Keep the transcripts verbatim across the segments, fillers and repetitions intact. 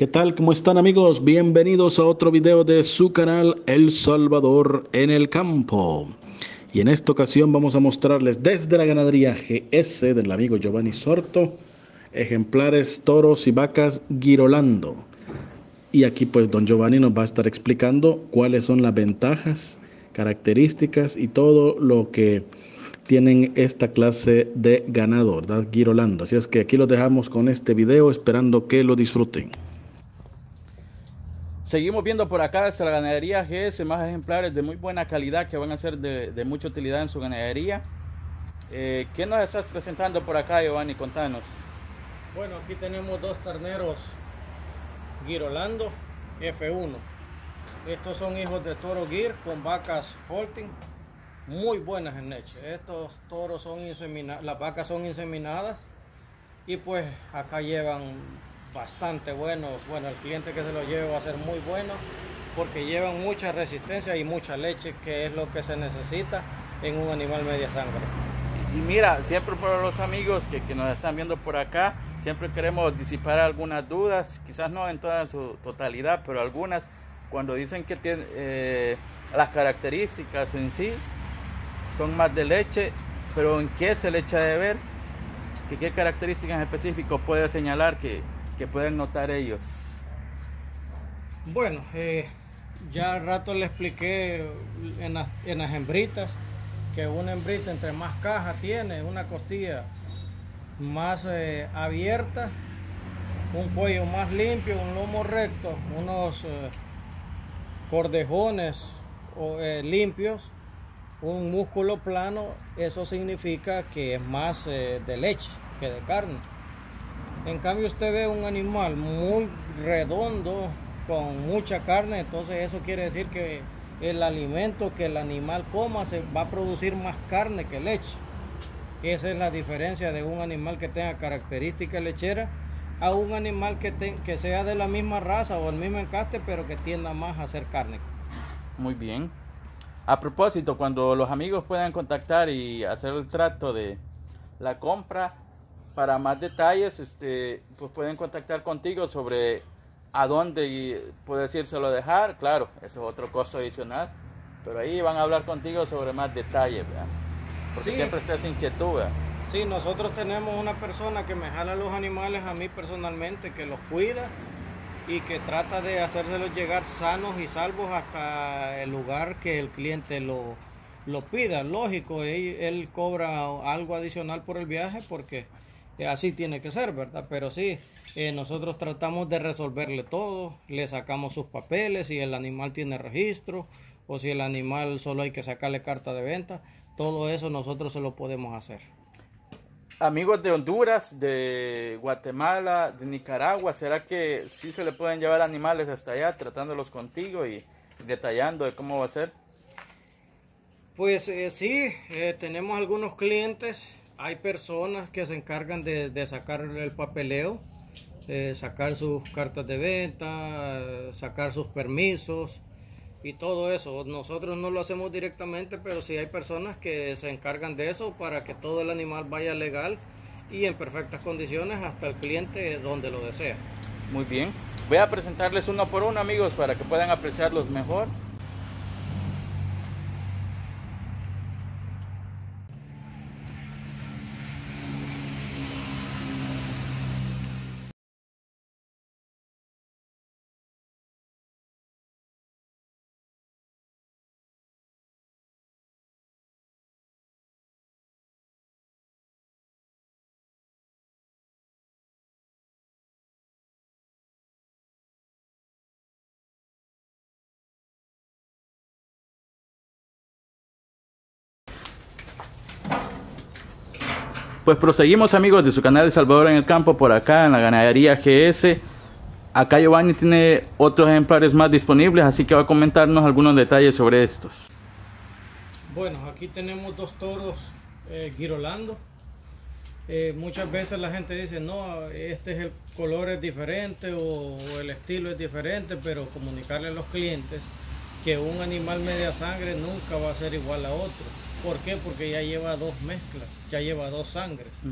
¿Qué tal? ¿Cómo están amigos? Bienvenidos a otro video de su canal El Salvador en el campo. Y en esta ocasión vamos a mostrarles desde la ganadería G S del amigo Giovanni Sorto ejemplares, toros y vacas Girolando. Y aquí pues don Giovanni nos va a estar explicando cuáles son las ventajas, características y todo lo que tienen esta clase de ganado, ¿verdad? Girolando. Así es que aquí los dejamos con este video esperando que lo disfruten. Seguimos viendo por acá desde la ganadería G S más ejemplares de muy buena calidad que van a ser de, de mucha utilidad en su ganadería. Eh, ¿Qué nos estás presentando por acá, Giovanni? Contanos. Bueno, aquí tenemos dos terneros Girolando F uno. Estos son hijos de toro Gir con vacas Holting muy buenas en leche. Estos toros son inseminados, las vacas son inseminadas y pues acá llevan bastante bueno. Bueno, el cliente que se lo lleve va a ser muy bueno porque llevan mucha resistencia y mucha leche, que es lo que se necesita en un animal media sangre. Y mira, siempre para los amigos que, que nos están viendo por acá, siempre queremos disipar algunas dudas, quizás no en toda su totalidad, pero algunas, cuando dicen que tiene, eh, las características en sí son más de leche, pero ¿en qué se le echa de ver? ¿Qué, qué características en específico puede señalar que, que pueden notar ellos? Bueno, eh, ya al rato le expliqué en las, en las hembritas que una hembrita entre más caja tiene, una costilla más eh, abierta, un cuello más limpio, un lomo recto, unos eh, cordejones o, eh, limpios, un músculo plano, eso significa que es más eh, de leche que de carne. En cambio usted ve un animal muy redondo con mucha carne, entonces eso quiere decir que el alimento que el animal coma se va a producir más carne que leche. Esa es la diferencia de un animal que tenga características lecheras a un animal que, te, que sea de la misma raza o el mismo encaste, pero que tienda más a ser carne. Muy bien. A propósito, cuando los amigos puedan contactar y hacer el trato de la compra, para más detalles, este, pues pueden contactar contigo sobre a dónde puedes írselo a dejar. Claro, eso es otro costo adicional, pero ahí van a hablar contigo sobre más detalles, ¿verdad? Porque Sí. siempre se hace inquietud, ¿verdad? Sí, nosotros tenemos una persona que me jala los animales a mí personalmente, que los cuida y que trata de hacérselos llegar sanos y salvos hasta el lugar que el cliente lo, lo pida. Lógico, él, él cobra algo adicional por el viaje porque así tiene que ser, ¿verdad? Pero sí, eh, nosotros tratamos de resolverle todo, le sacamos sus papeles, si el animal tiene registro o si el animal solo hay que sacarle carta de venta, todo eso nosotros se lo podemos hacer. Amigos de Honduras, de Guatemala, de Nicaragua, ¿será que sí se le pueden llevar animales hasta allá tratándolos contigo y detallando de cómo va a ser? Pues eh, sí, eh, tenemos algunos clientes, hay personas que se encargan de, de sacar el papeleo, eh, sacar sus cartas de venta, sacar sus permisos y todo eso. Nosotros no lo hacemos directamente, pero sí hay personas que se encargan de eso para que todo el animal vaya legal y en perfectas condiciones hasta el cliente donde lo desea. Muy bien. Voy a presentarles uno por uno, amigos, para que puedan apreciarlos mejor. Pues proseguimos, amigos, de su canal El Salvador en el campo, por acá en la ganadería G S. Acá Giovanni tiene otros ejemplares más disponibles, así que va a comentarnos algunos detalles sobre estos. Bueno, aquí tenemos dos toros eh, Girolando. Eh, muchas veces la gente dice, no, este es el color es diferente o, o el estilo es diferente, pero comunicarle a los clientes que un animal media sangre nunca va a ser igual a otro. ¿Por qué? Porque ya lleva dos mezclas, ya lleva dos sangres. Uh-huh.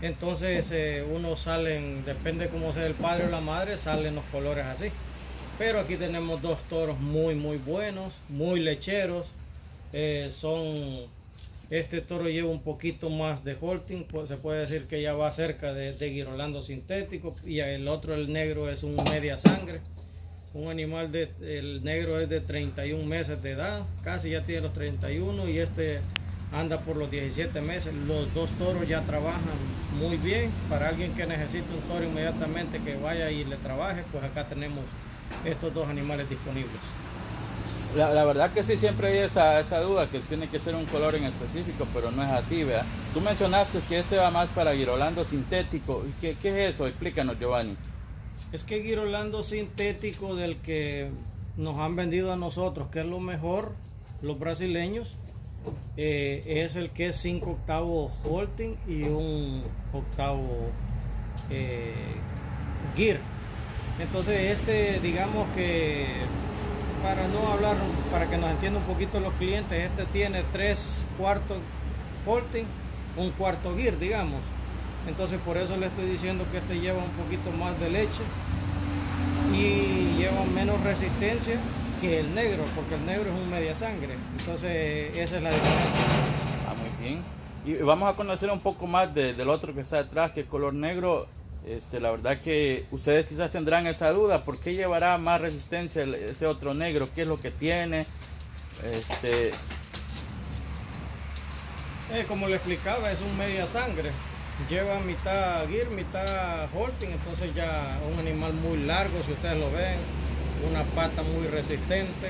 Entonces eh, uno salen, depende cómo sea el padre o la madre, salen los colores así. Pero aquí tenemos dos toros muy muy buenos, muy lecheros. Eh, son, este toro lleva un poquito más de holting, pues se puede decir que ya va cerca de, de Girolando sintético. Y el otro, el negro, es un media sangre. Un animal de, el negro es de treinta y un meses de edad, casi ya tiene los treinta y uno, y este anda por los diecisiete meses. Los dos toros ya trabajan muy bien. Para alguien que necesite un toro inmediatamente que vaya y le trabaje, pues acá tenemos estos dos animales disponibles. La, la verdad que sí, siempre hay esa, esa duda que tiene que ser un color en específico, pero no es así, ¿verdad? Tú mencionaste que ese va más para Girolando sintético. ¿Qué, qué es eso? Explícanos, Giovanni. Es que Girolando sintético, del que nos han vendido a nosotros, que es lo mejor, los brasileños, eh, es el que es cinco octavos holting y un octavo eh, Gir. Entonces este, digamos que, para no hablar, para que nos entiendan un poquito los clientes, este tiene tres cuartos holting, un cuarto Gir, digamos. Entonces por eso le estoy diciendo que este lleva un poquito más de leche y lleva menos resistencia que el negro, porque el negro es un media sangre. Entonces esa es la diferencia. Ah, muy bien. Y vamos a conocer un poco más de, del otro que está detrás, que es color negro. Este, la verdad que ustedes quizás tendrán esa duda, ¿por qué llevará más resistencia el, ese otro negro? ¿Qué es lo que tiene? Este... Eh, como le explicaba, es un media sangre. Lleva mitad Gir, mitad holting, entonces ya un animal muy largo, si ustedes lo ven, una pata muy resistente.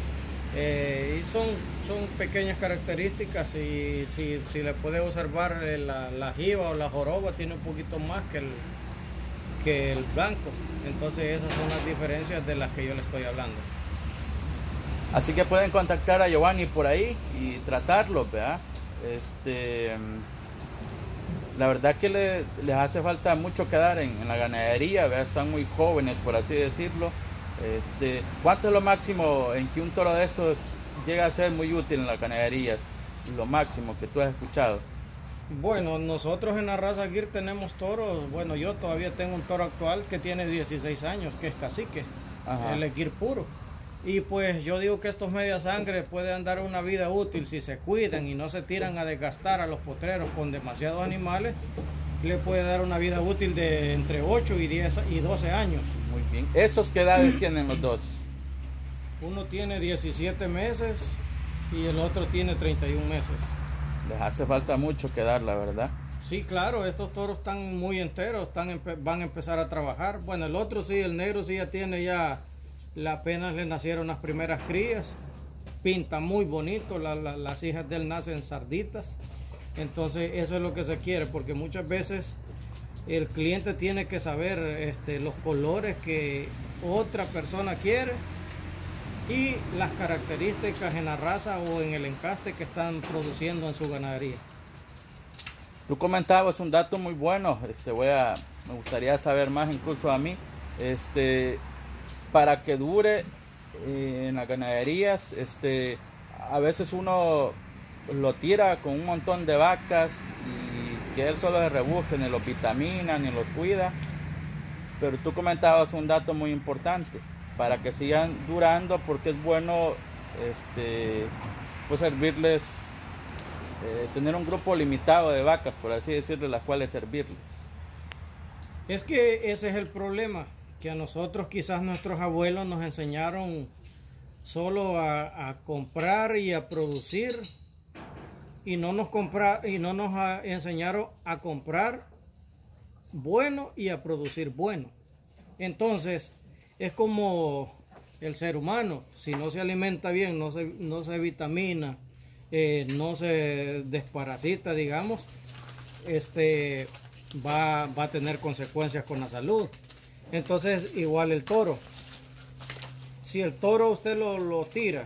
Eh, y son, son pequeñas características, y si, si le puede observar eh, la, la jiba o la joroba tiene un poquito más que el, que el blanco. Entonces esas son las diferencias de las que yo le estoy hablando. Así que pueden contactar a Giovanni por ahí y tratarlo, ¿verdad? Este... La verdad que le, les hace falta mucho quedar en, en la ganadería, ¿verdad? Están muy jóvenes, por así decirlo. Este, ¿cuánto es lo máximo en que un toro de estos llega a ser muy útil en las ganaderías? Lo máximo que tú has escuchado. Bueno, nosotros en la raza Gir tenemos toros. Bueno, yo todavía tengo un toro actual que tiene dieciséis años, que es cacique. Ajá. Él es Gir puro. Y pues yo digo que estos media sangre pueden dar una vida útil si se cuidan y no se tiran a desgastar a los potreros con demasiados animales. Le puede dar una vida útil de entre ocho y diez y doce años. Muy bien. ¿Esos qué edades tienen los dos? Uno tiene diecisiete meses y el otro tiene treinta y un meses. Les hace falta mucho quedar, la verdad. Sí, claro, estos toros están muy enteros, están, van a empezar a trabajar. Bueno, el otro sí, el negro sí ya tiene ya... apenas le nacieron las primeras crías, pinta muy bonito, la, la, las hijas de él nacen sarditas. Entonces eso es lo que se quiere, porque muchas veces el cliente tiene que saber este, los colores que otra persona quiere y las características en la raza o en el encaste que están produciendo en su ganadería. Tú comentabas un dato muy bueno, este, voy a, me gustaría saber más incluso a mí, este... para que dure eh, en las ganaderías, este, a veces uno lo tira con un montón de vacas y que él solo se rebusque, ni los vitamina, ni los cuida. Pero tú comentabas un dato muy importante, para que sigan durando, porque es bueno este, pues servirles, eh, tener un grupo limitado de vacas, por así decirlo, las cuales servirles. Es que ese es el problema, que a nosotros quizás nuestros abuelos nos enseñaron solo a, a comprar y a producir, y no nos compra, y no nos a, enseñaron a comprar bueno y a producir bueno. Entonces es como el ser humano, si no se alimenta bien, no se, no se vitamina, eh, no se desparasita, digamos, este, va, va a tener consecuencias con la salud. Entonces igual el toro, si el toro usted lo, lo tira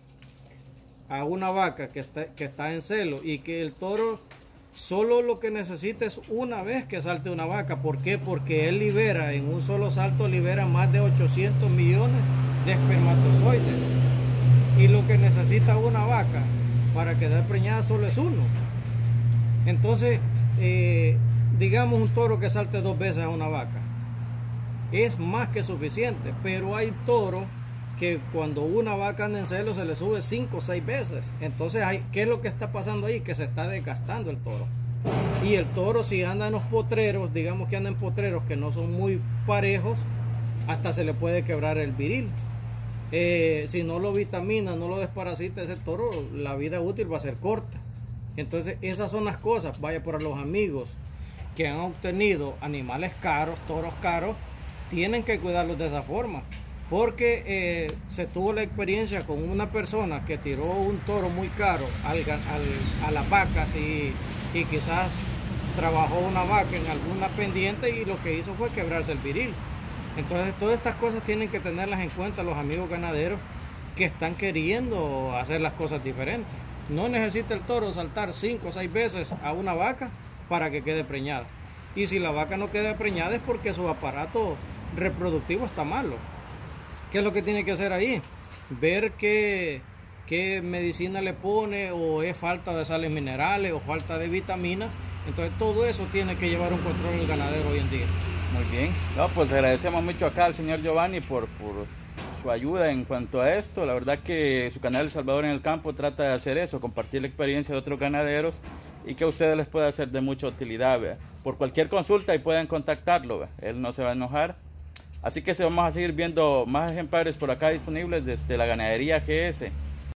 a una vaca que está, que está en celo, y que el toro solo lo que necesita es una vez que salte una vaca. ¿Por qué? Porque él libera, en un solo salto libera más de ochocientos millones de espermatozoides, y lo que necesita una vaca para quedar preñada solo es uno. Entonces eh, digamos un toro que salte dos veces a una vaca, es más que suficiente, pero hay toros que cuando una vaca anda en celo se le sube cinco o seis veces. Entonces, hay, ¿qué es lo que está pasando ahí? Que se está desgastando el toro. Y el toro, si anda en los potreros, digamos que anda en potreros que no son muy parejos, hasta se le puede quebrar el viril. Eh, si no lo vitamina, no lo desparasita ese toro, la vida útil va a ser corta. Entonces, esas son las cosas. Vaya, por los amigos que han obtenido animales caros, toros caros, tienen que cuidarlos de esa forma. Porque eh, se tuvo la experiencia con una persona que tiró un toro muy caro al, al, a las vacas y, y quizás trabajó una vaca en alguna pendiente y lo que hizo fue quebrarse el viril. Entonces, todas estas cosas tienen que tenerlas en cuenta los amigos ganaderos que están queriendo hacer las cosas diferentes. No necesita el toro saltar cinco o seis veces a una vaca para que quede preñada. Y si la vaca no queda preñada es porque su aparato reproductivo está malo. ¿Qué es lo que tiene que hacer ahí? Ver qué, qué medicina le pone, o es falta de sales minerales o falta de vitaminas. Entonces todo eso tiene que llevar un control el ganadero hoy en día. Muy bien. No, pues agradecemos mucho acá al señor Giovanni por, por su ayuda en cuanto a esto. La verdad que su canal El Salvador en el Campo trata de hacer eso, compartir la experiencia de otros ganaderos y que a ustedes les pueda ser de mucha utilidad, ¿verdad? Por cualquier consulta y pueden contactarlo, ¿verdad? Él no se va a enojar. Así que se vamos a seguir viendo más ejemplares por acá disponibles desde la Ganadería G S.